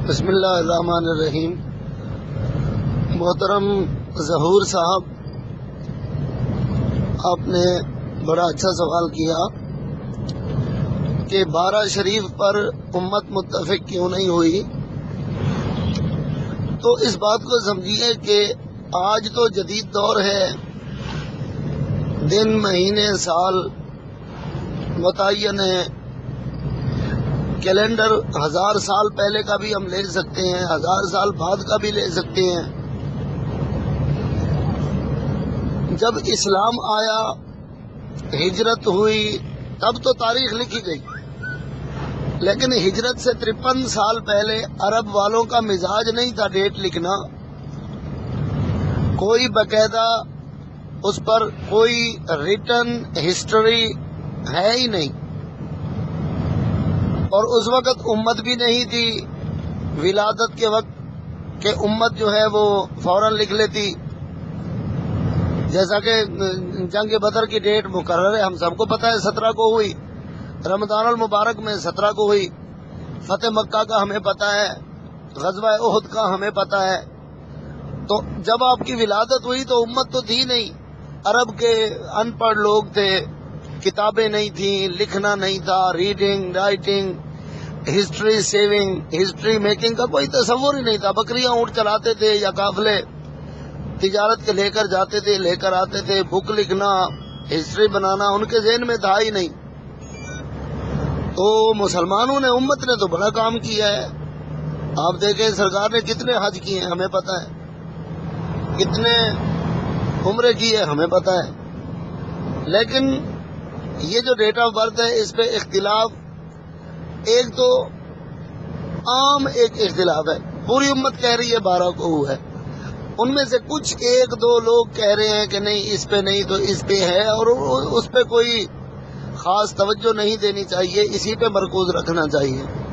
بسم اللہ الرحمن الرحیم۔ محترم ظہور صاحب، آپ نے بڑا اچھا سوال کیا کہ 12 شریف پر امت متفق کیوں نہیں ہوئی۔ تو اس بات کو سمجھیے کہ آج تو جدید دور ہے، دن مہینے سال متعین ہے، کیلنڈر 1000 سال پہلے کا بھی ہم لے سکتے ہیں، 1000 سال بعد کا بھی لے سکتے ہیں۔ جب اسلام آیا، ہجرت ہوئی، تب تو تاریخ لکھی گئی، لیکن ہجرت سے 53 سال پہلے عرب والوں کا مزاج نہیں تھا ڈیٹ لکھنا، کوئی باقاعدہ اس پر کوئی ریٹن ہسٹری ہے ہی نہیں، اور اس وقت امت بھی نہیں تھی ولادت کے وقت کہ امت جو ہے وہ فوراً لکھ لیتی۔ جیسا کہ جنگ بدر کی ڈیٹ مقرر ہے، ہم سب کو پتہ ہے 17 کو ہوئی، رمضان المبارک میں 17 کو ہوئی، فتح مکہ کا ہمیں پتہ ہے، غزوہ احد کا ہمیں پتہ ہے۔ تو جب آپ کی ولادت ہوئی تو امت تو تھی نہیں، عرب کے ان پڑھ لوگ تھے، کتابیں نہیں تھیں، لکھنا نہیں تھا، reading writing history saving history making کا کوئی تصور ہی نہیں تھا۔ بکریاں اونٹ چلاتے تھے یا قافلے تجارت کے لے کر جاتے تھے، لے کر آتے تھے، بک لکھنا ہسٹری بنانا ان کے ذہن میں تھا ہی نہیں۔ تو مسلمانوں نے، امت نے تو بڑا کام کیا ہے۔ آپ دیکھیں سرکار نے کتنے حج کیے ہیں ہمیں پتہ ہے، کتنے عمرے کیے ہمیں پتہ ہے، لیکن یہ جو ڈیٹ آف برتھ ہے اس پہ اختلاف، ایک تو عام ایک اختلاف ہے، پوری امت کہہ رہی ہے 12 کو ہوا ہے، ان میں سے کچھ ایک دو لوگ کہہ رہے ہیں کہ نہیں اس پہ نہیں تو اس پہ ہے، اور اس پہ کوئی خاص توجہ نہیں دینی چاہیے، اسی پہ مرکوز رکھنا چاہیے۔